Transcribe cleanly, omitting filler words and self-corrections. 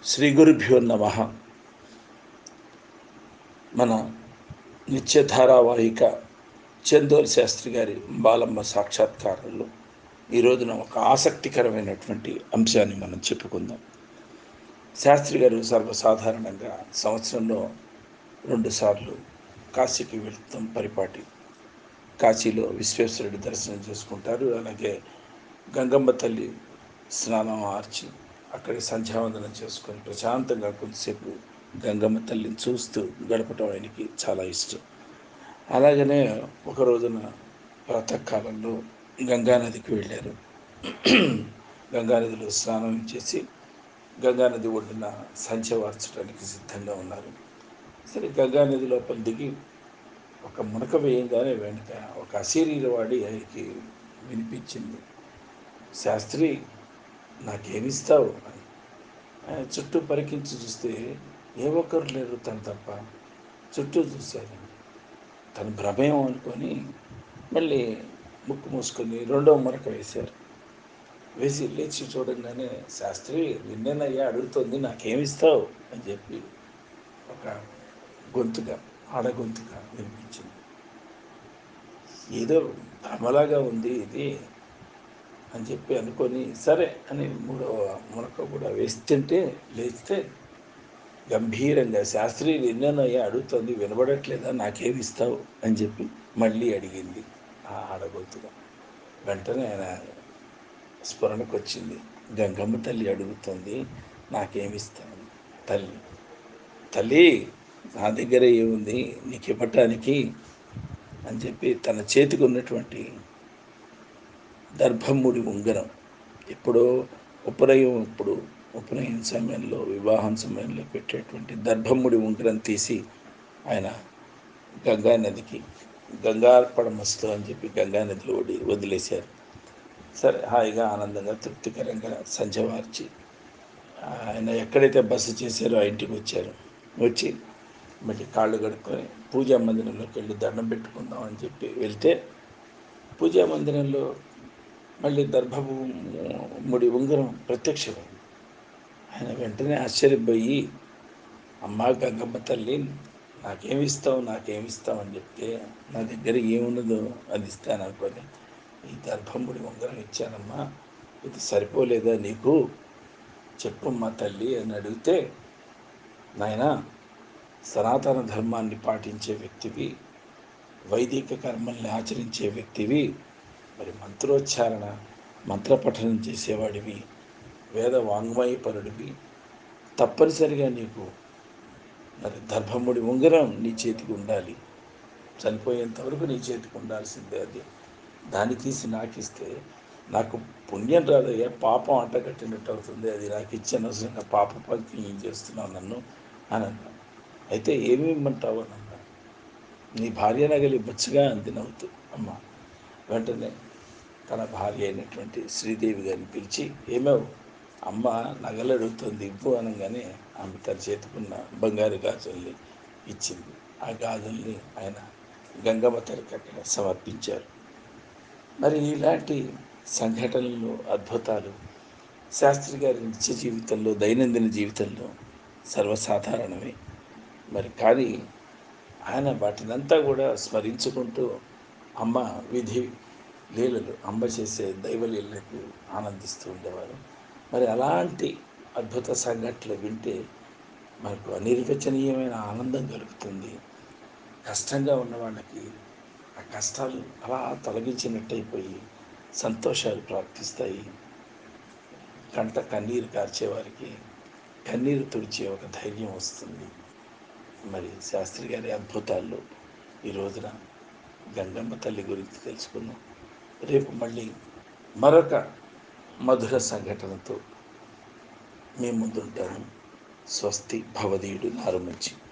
శ్రీ గురుభ్యో నమ. మన నిత్య ధారావాహిక చందోల్ శాస్త్రి గారి బాలమ్మ సాక్షాత్కారంలో ఈరోజున ఒక ఆసక్తికరమైనటువంటి అంశాన్ని మనం చెప్పుకుందాం. శాస్త్రి గారు సర్వసాధారణంగా సంవత్సరంలో 2 సార్లు కాశీకి వెళ్తాం. పరిపాటి కాశీలో విశ్వేశ్వరుడి దర్శనం చేసుకుంటారు. అలాగే గంగమ్మ తల్లి స్నానం ఆర్చి అక్కడ సంధ్యావందనం చేసుకొని ప్రశాంతంగా కొంతసేపు గంగమ్మ తల్లిని చూస్తూ గడపటం ఆయనకి చాలా ఇష్టం. అలాగనే ఒక రోజున ప్రాతకాలంలో గంగానదికి వెళ్ళారు. గంగానదిలో స్నానం చేసి గంగానది ఒడ్డున సంధ్య వార్చడానికి సిద్ధంగా ఉన్నారు. సరే, గంగానది లోపల దిగి ఒక మునక వేయంగానే వెనుక ఒక అశరీర వాడి ఆయనకి వినిపించింది, శాస్త్రి నాకేమిస్తావు అని. ఆయన చుట్టూ పరికించి చూస్తే ఏ ఒక్కరు లేరు తను తప్ప. చుట్టూ చూశారు. తను భ్రమయం అనుకొని మళ్ళీ ముక్కు మూసుకొని 2వ మునక వేశారు. వేసి లేచి చూడంగానే, శాస్త్రి నిన్నేనయ్యా అడుగుతుంది, నాకేమిస్తావు అని చెప్పి ఒక గొంతుగా, ఆడగొంతుగా వినిపించింది. ఏదో భ్రమలాగా ఉంది ఇది అని చెప్పి అనుకొని సరే అని 3వ మునక కూడా వేస్తుంటే లేస్తే గంభీరంగా, శాస్త్రి నిన్నేనయ్యా అడుగుతుంది, వినబడట్లేదా, నాకేమిస్తావు అని చెప్పి మళ్ళీ అడిగింది ఆ ఆడగొంతుగా. వెంటనే ఆయన స్ఫురణకు వచ్చింది, గంగమ్మ తల్లి అడుగుతుంది నాకేమిస్తాను. తల్లి తల్లి నా దగ్గర ఏముంది నీకు ఇవ్వటానికి అని చెప్పి తన చేతికి ఉన్నటువంటి దర్భముడి ఉంగరం, ఎప్పుడో ఉపనయన సమయంలో, వివాహం సమయంలో పెట్టేటువంటి దర్భముడి ఉంగరం తీసి ఆయన గంగానదికి గంగార్పణమస్తు అని చెప్పి గంగానదిలో వదిలేశారు. సరే, హాయిగా ఆనందంగా తృప్తికరంగా సంధ్యవార్చి ఆయన ఎక్కడైతే బస చేశారో ఆ ఇంటికి వచ్చారు. వచ్చి మళ్ళీ కాళ్ళు కడుక్కొని పూజా మందిరంలోకి వెళ్ళి దండం పెట్టుకుందాం అని చెప్పి వెళ్తే పూజా మందిరంలో మళ్ళీ దర్భము ముడి ఉంగరం ప్రత్యక్షమైంది. ఆయన వెంటనే ఆశ్చర్యపోయి, అమ్మా గంగమ్మ తల్లి నాకేమిస్తావు అని చెప్తే, నా దగ్గర ఏమున్నదో అది ఇస్తాను అనుకొని ఈ దర్భముడి ఉంగరం ఇచ్చానమ్మా, ఇది సరిపోలేదా నీకు, చెప్పమ్మా తల్లి అని అడిగితే, నాయనా సనాతన ధర్మాన్ని పాటించే వ్యక్తివి, వైదిక కర్మల్ని ఆచరించే వ్యక్తివి, మరి మంత్రోచ్చారణ మంత్రపఠనం చేసేవాడివి, వేద వాంగ్మయపరుడివి, తప్పనిసరిగా నీకు మరి దర్భముడి ఉంగరం నీ చేతికి ఉండాలి, చనిపోయేంత వరకు నీ చేతికి ఉండాల్సిందే. అది దాన్ని తీసి నాకు ఇస్తే నాకు పుణ్యం రాదయ్యా, పాపం అంటగట్టినట్టు అవుతుంది, అది నాకు ఇచ్చి అనవసరంగా పాప పంక్యం చేస్తున్నావు నన్ను అని అన్నాను. అయితే ఏమి ఇమ్మంటావు అని అన్నాను. నీ భార్య నగలు ఇవ్వచ్చుగా అంది నవ్వుతూ అమ్మ. వెంటనే తన భార్య అయినటువంటి శ్రీదేవి గారిని పిలిచి, ఏమేవ్ అమ్మ నగలు అడుగుతుంది ఇవ్వు అనగానే ఆమె తన చేతుకున్న బంగారు గాజుల్ని ఇచ్చింది. ఆ గాజుల్ని ఆయన గంగమ్మ తల్లికి అక్కడ సమర్పించారు. మరి ఇలాంటి సంఘటనలు, అద్భుతాలు శాస్త్రి గారి నిత్య జీవితంలో, దైనందిన జీవితంలో సర్వసాధారణమే. మరి కానీ ఆయన వాటినంతా కూడా స్మరించుకుంటూ అమ్మ విధి లీలలు, అమ్మ చేసే దైవలీలకు ఆనందిస్తూ ఉండేవారు. మరి అలాంటి అద్భుత సంఘటనలు వింటే మనకు అనిర్వచనీయమైన ఆనందం కలుగుతుంది. కష్టంగా ఉన్న వాళ్ళకి ఆ కష్టాలు అలా తొలగించినట్టయిపోయి సంతోషాలు ప్రాప్తిస్తాయి. కంట కన్నీరు కార్చేవారికి కన్నీరు తుడిచే ఒక ధైర్యం వస్తుంది. మరి శాస్త్రి గారి అద్భుతాల్లో ఈ రోజున గంగమ్మ తల్లి గురించి తెలుసుకున్నాం. రేపు మళ్ళీ మరొక మధుర సంఘటనతో మీ ముందుంటాను. స్వస్తి భవదీయుడు నారుమంచి.